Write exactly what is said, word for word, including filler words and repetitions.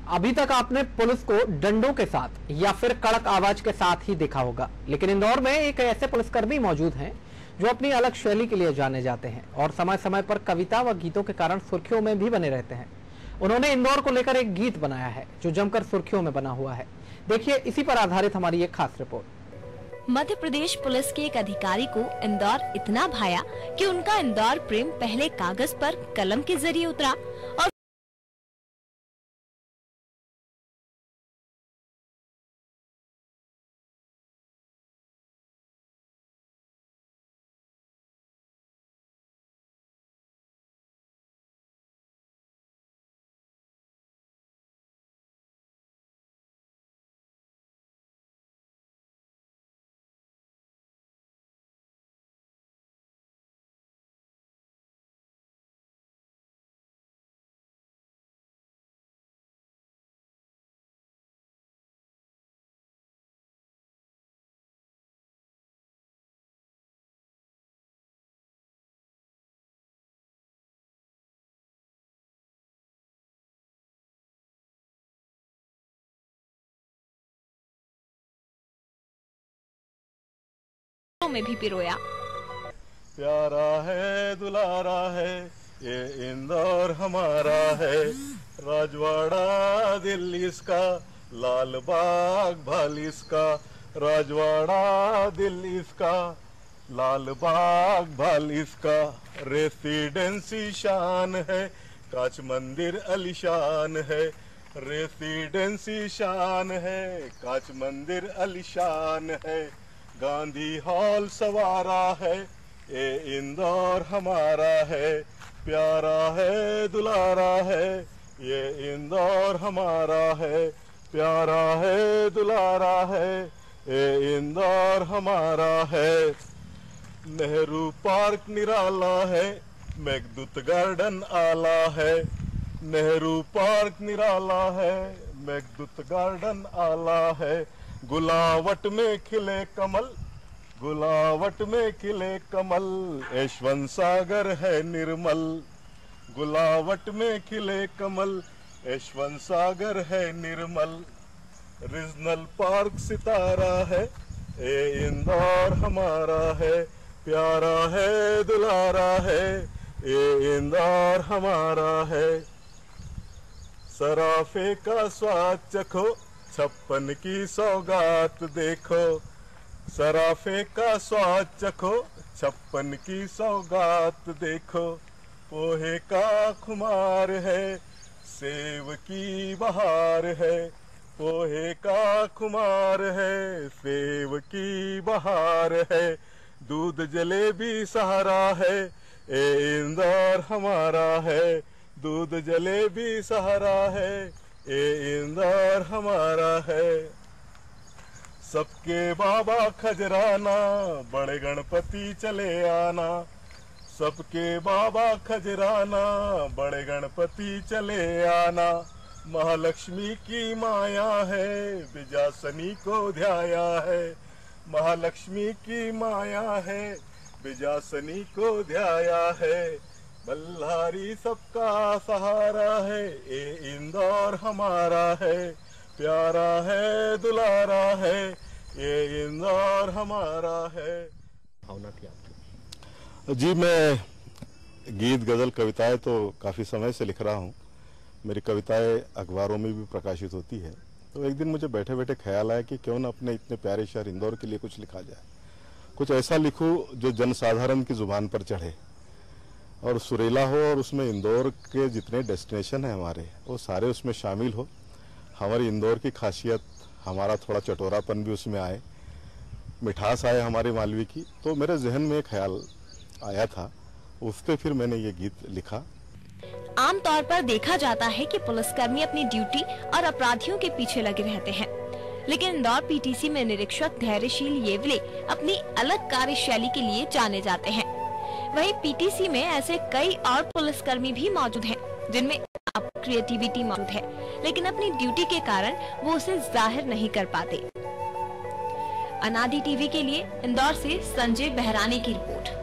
अभी तक आपने पुलिस को डंडों के साथ या फिर कड़क आवाज के साथ ही देखा होगा, लेकिन इंदौर में एक ऐसे पुलिसकर्मी मौजूद हैं जो अपनी अलग शैली के लिए जाने जाते हैं और समय समय पर कविता व गीतों के कारण सुर्खियों में भी बने रहते हैं। उन्होंने इंदौर को लेकर एक गीत बनाया है जो जमकर सुर्खियों में बना हुआ है। देखिए इसी पर आधारित हमारी एक खास रिपोर्ट। मध्य प्रदेश पुलिस के एक अधिकारी को इंदौर इतना भाया कि उनका इंदौर प्रेम पहले कागज पर कलम के जरिए उतरा और में भी पिरोया। प्यारा है दुलारा है ये इंदौर हमारा है, राजवाड़ा दिल्ली इसका, लाल बाग भाली इसका, राजवाड़ा दिल्ली इसका, लाल बाग भाली इसका, रेसिडेंसी शान है, कांच मंदिर अलीशान है, रेसिडेंसी शान है, कांच मंदिर अलीशान है, गांधी हॉल सवारा है, ये इंदौर हमारा है, प्यारा है दुलारा है ये इंदौर हमारा है, प्यारा है दुलारा है ये इंदौर हमारा है। नेहरू पार्क निराला है, मेघदूत गार्डन आला है, नेहरू पार्क निराला है, मेघदूत गार्डन आला है, गुलावट में खिले कमल, गुलावट में खिले कमल, यशवंत सागर है निर्मल, गुलावट में खिले कमल, यशवंत सागर है निर्मल, रीजनल पार्क सितारा है, ये इंदौर हमारा है, प्यारा है दुलारा है ये इंदौर हमारा है। सराफे का स्वाद चखो, छप्पन की सौगात देखो, सराफे का स्वाद चखो, छप्पन की सौगात देखो, पोहे का खुमार है, सेव की बहार है, पोहे का खुमार है, सेव की बहार है, दूध जलेबी सहारा है, ए इंदौर हमारा है, दूध जलेबी सहारा है, ए इंदौर हमारा है। सबके बाबा खजराना, बड़े गणपति चले आना, सबके बाबा खजराना, बड़े गणपति चले आना, महालक्ष्मी की माया है, बिजासनी को ध्याया है, महालक्ष्मी की माया है, बिजासनी को ध्याया है, बल्हारी सबका सहारा है, ये इंदौर हमारा है, प्यारा है दुलारा है ये इंदौर हमारा है। भावना थी आपकी? जी मैं गीत गजल कविताएं तो काफी समय से लिख रहा हूँ, मेरी कविताएं अखबारों में भी प्रकाशित होती है। तो एक दिन मुझे बैठे बैठे ख्याल आया कि क्यों न अपने इतने प्यारे शहर इंदौर के लिए कुछ लिखा जाए, कुछ ऐसा लिखूं जो जनसाधारण की जुबान पर चढ़े और सुरीला हो, और उसमें इंदौर के जितने डेस्टिनेशन हैं हमारे वो सारे उसमें शामिल हो, हमारी इंदौर की खासियत, हमारा थोड़ा चटोरापन भी उसमें आए, मिठास आए हमारे मालवी की। तो मेरे जहन में एक ख्याल आया था, उस पे फिर मैंने ये गीत लिखा। आमतौर पर देखा जाता है कि पुलिसकर्मी अपनी ड्यूटी और अपराधियों के पीछे लगे रहते हैं, लेकिन इंदौर पीटीसी में निरीक्षक धैर्यशील येवले अपनी अलग कार्यशैली के लिए जाने जाते हैं। वहीं पीटीसी में ऐसे कई और पुलिसकर्मी भी मौजूद हैं, जिनमें क्रिएटिविटी मौजूद है, लेकिन अपनी ड्यूटी के कारण वो उसे जाहिर नहीं कर पाते। अनादि टीवी के लिए इंदौर से संजय बहरानी की रिपोर्ट।